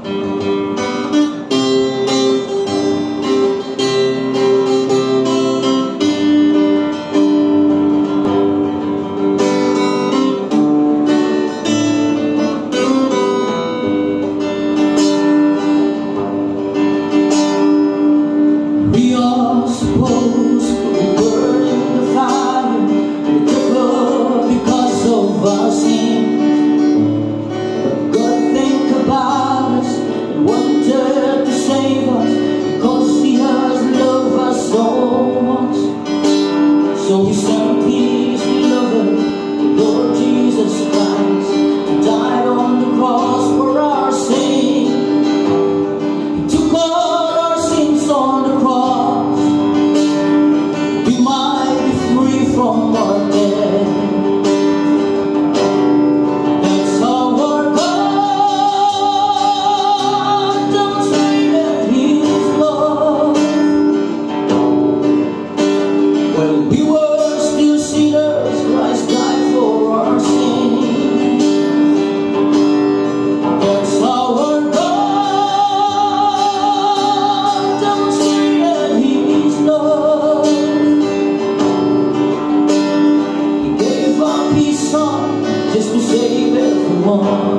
So we send peace, beloved, the Lord Jesus Christ, who died on the cross for our sin. He took all our sins on the cross. We might be free from our death. That's how our God demonstrated His love. When we were still sinners, Christ died for our sin. That's how our God demonstrated His love. He gave up His Son just to save everyone.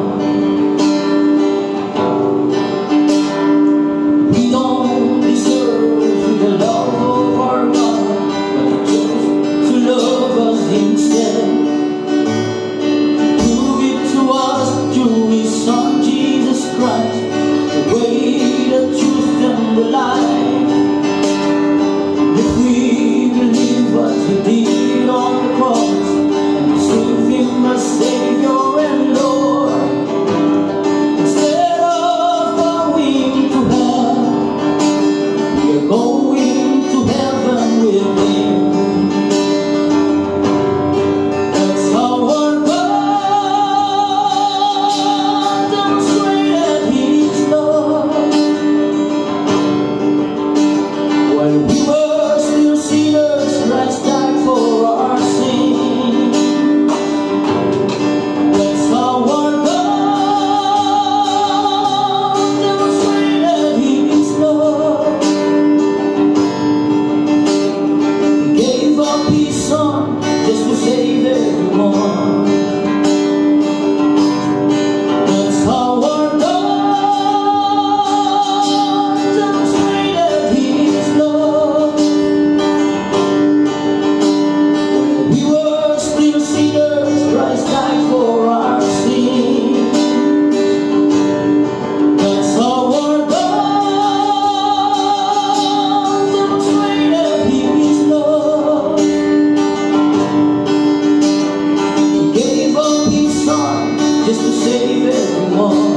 We don't deserve the love of our God, instead. Prove it to us through His Son Jesus Christ, the way, the truth and the life. If we believe what He did on the cross and receive Him as Savior and Lord, instead of going to hell, we are going to heaven with Him. Just to save everyone. That's how our God demonstrated His love. When we were still sinners, Christ died for our sin. That's how our God demonstrated His love. Just to save everyone.